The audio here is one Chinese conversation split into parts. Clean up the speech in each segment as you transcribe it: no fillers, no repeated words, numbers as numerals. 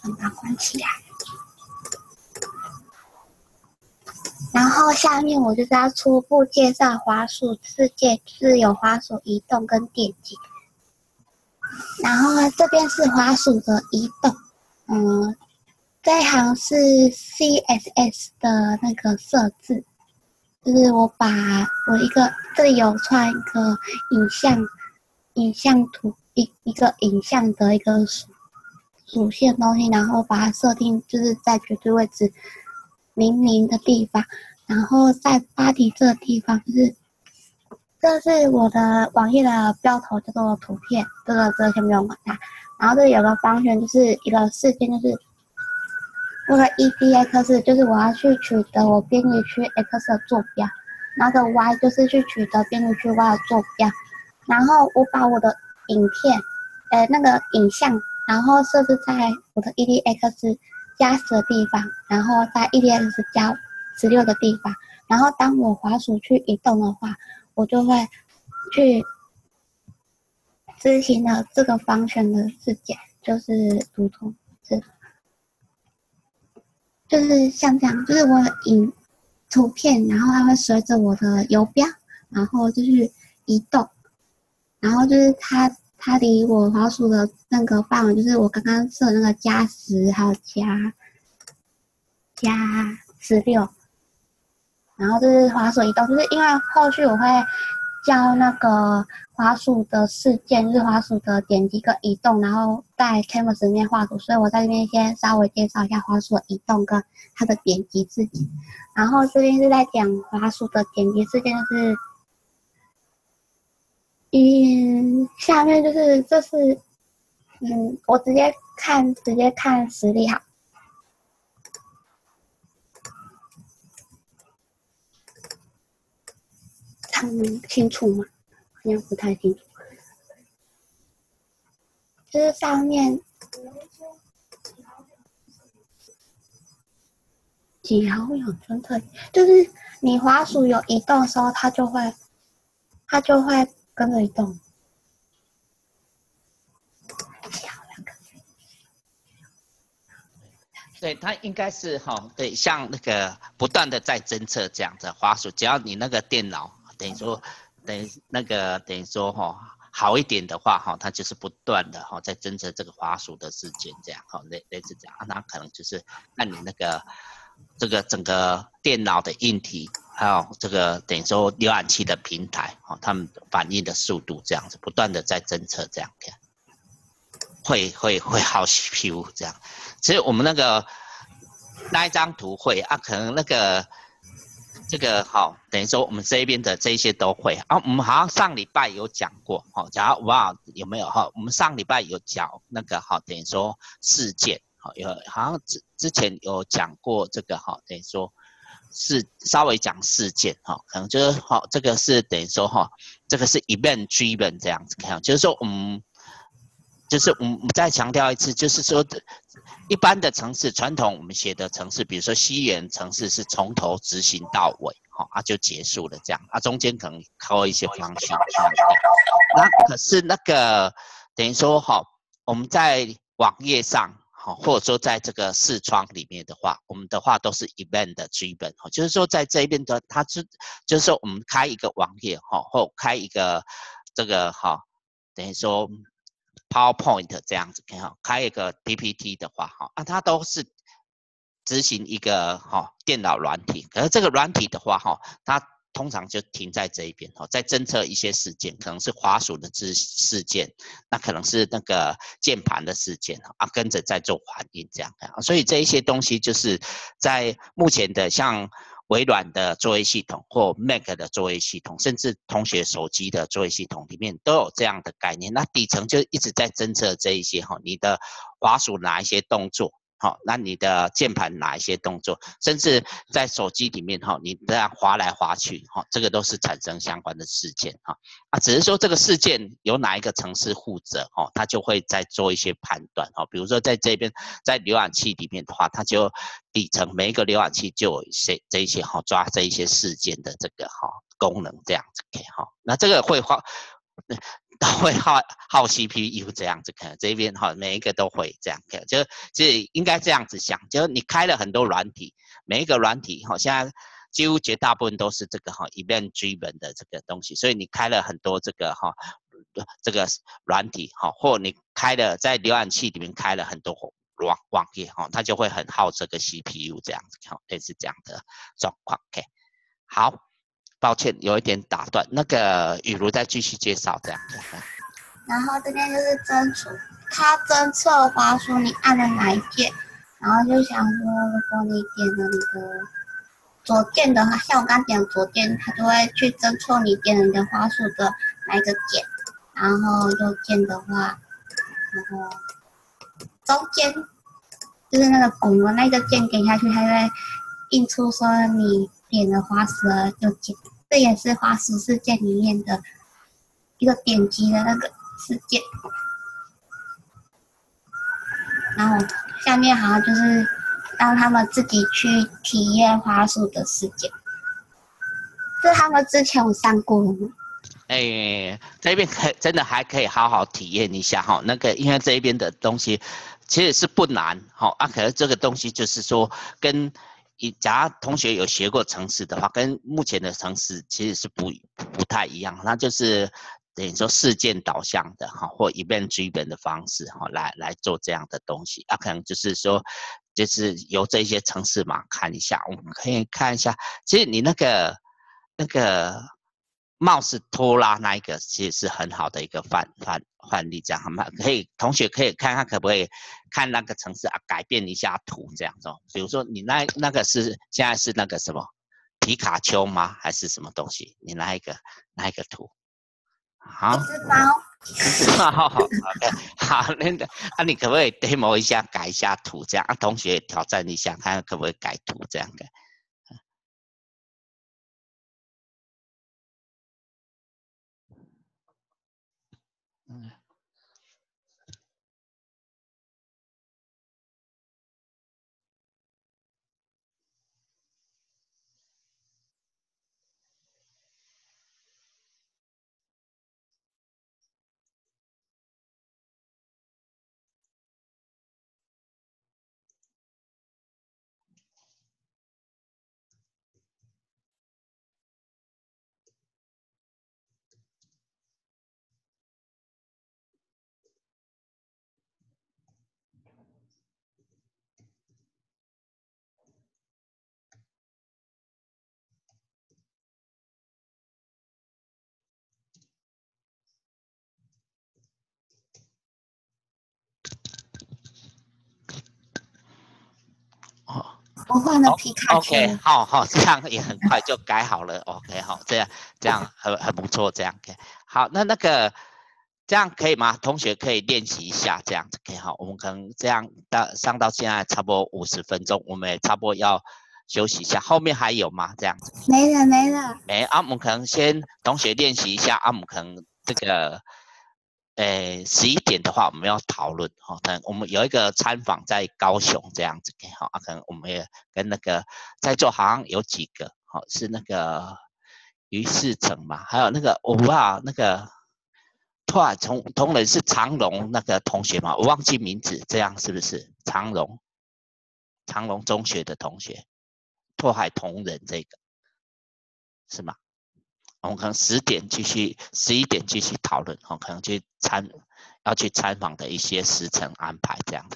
把它关起来。然后下面我就是要初步介绍滑鼠世界，就是有滑鼠移动跟点击。然后呢，这边是滑鼠的移动，这一行是 CSS 的那个设置，就是我把我这里有串一个影像图，一个影像的一个属性东西，然后把它设定就是在绝对位置00的地方，然后在body这个地方这是我的网页的标头，叫做图片，这个先不用管它。然后这里有个方选，就是一个事件，就是这个 EDX， 就是我要去取得我编辑区 X 的坐标，然后这 Y 就是去取得编辑区 Y 的坐标。然后我把我的影片，那个影像，然后设置在我的 EDX 加10的地方，然后在 EDX 加16的地方。然后当我滑鼠去移动的话，我就会去执行了这个方选的事件，就是如同就是像这样，就是我影图片，然后它会随着我的游标，然后就是移动，然后就是它离我滑鼠的那个范围，就是我刚刚设那个加10还有加16，然后就是滑鼠移动，就是因为后续我会教那个滑鼠的事件，就是滑鼠的点击跟移动，然后在 Canvas 里面画图，所以我在这边先稍微介绍一下滑鼠的移动跟它的点击事件。然后这边是在讲滑鼠的点击事件，就是下面就是这是我直接看实例好。清楚吗？好像不太清楚。就是上面几毫秒侦测，就是你滑鼠有移动的时候，它就会跟着移动。 对，它应该是对，像那个不断的在侦测这样的滑鼠，只要你那个电脑等于说好一点的话它就是不断的在侦测这个滑鼠的事件这样类似这样，那可能就是按你那个这个整个电脑的硬体，还有这个等于说浏览器的平台他们反应的速度这样子，不断的在侦测这样会耗 CPU 这样。其实我们那一张图会可能这个等于说我们这边的这些都会我们好像上礼拜有讲过假如有没有我们上礼拜有讲那个等于说事件有好像之前有讲过这个等于说是稍微讲事件可能就是这个是等于说这个是 event driven 这样子看，就是说我们再强调一次，就是说一般的程式，传统我们写的程式，比如说西元程式是从头执行到尾就结束了这样中间可能靠一些方式那可是那个等于说我们在网页上或者说在这个视窗里面的话，我们的话都是 event driven 就是说在这边的它就是说我们开一个网页或开一个这个等于说PowerPoint 这样子开一个 PPT 的话它都是执行一个电脑软体，可是这个软体的话它通常就停在这一边在侦测一些事件，可能是滑鼠的事件，那可能是那个键盘的事件跟着在做反应这样所以这一些东西就是在目前的像微软的作业系统或 Mac 的作业系统，甚至同学手机的作业系统里面都有这样的概念。那底层就一直在侦测这一些你的滑鼠哪一些动作，那你的键盘哪一些动作，甚至在手机里面你这样滑来滑去这个都是产生相关的事件只是说这个事件由哪一个程式负责它就会再做一些判断比如说在这边在浏览器里面的话，它就底层每一个浏览器就有这一些抓这一些事件的这个功能这样子那这个会都会耗 CPU 这样子，可能这边哈每一个都会这样，就是应该这样子想，就是你开了很多软体，每一个软体哈现在几乎绝大部分都是这个哈 event driven 的这个东西，所以你开了很多这个哈这个软体哈，或你开了在浏览器里面开了很多网页哈，它就会很耗这个 CPU 这样子，类似这样的状况。OK， 好。抱歉，有一点打断。那个雨茹再继续介绍这样。 然后这边就是侦出，它侦测滑鼠你按了哪一键，然后就想说，如果你点了你的左键的话，像我刚点的左键，它就会去侦测你点了你的滑鼠的哪一个键。然后右键的话，然后中间就是那个拱的那个键点下去，它会印出说你点了滑鼠的右键。这也是滑鼠事件里面的一个点击的那个事件，然后下面好像就是让他们自己去体验滑鼠的事件，这他们之前有上过的吗？ 这边真的还可以好好体验一下哈。那个因为这边的东西其实是不难哈可是这个东西就是说跟假如同学有学过程式的话，跟目前的程式其实是不太一样，那就是等于说事件导向的哈，或 event driven 的方式哈，来做这样的东西可能就是说，就是由这些程式码看一下，我们可以看一下，其实你那个mouse拖拉那一个其实是很好的一个范例，这样同学可以看看可不可以看那个程式改变一下图这样子，比如说你那个是现在是那个什么皮卡丘吗？还是什么东西？你那一个图？好， 一只猫。 好 ，OK， 好，你可不可以 demo 一下，改一下图这样同学挑战一下，看看可不可以改图这样的。 我换了皮卡丘。 OK， 好，这样也很快就改好了。OK， 好，这样很不错，这样 OK。好，那个这样可以吗？同学可以练习一下，这样子 OK。好，我们可能这样上到现在差不多50分钟，我们也差不多要休息一下。后面还有吗？这样子？ 没了。 没我们可能先同学练习一下我们可能这个。11点的话，我们要讨论可能我们有一个参访在高雄这样子，可能我们也跟那个在座好像有几个，是那个于世成嘛，还有那个我不知道那个同仁是长荣那个同学嘛，我忘记名字，这样是不是长荣中学的同学，拓海同仁这个是吗？我们可能11点继续讨论，可能要去参访的一些时程安排这样子。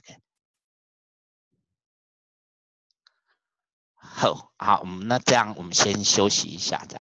好，那这样我们先休息一下，这样。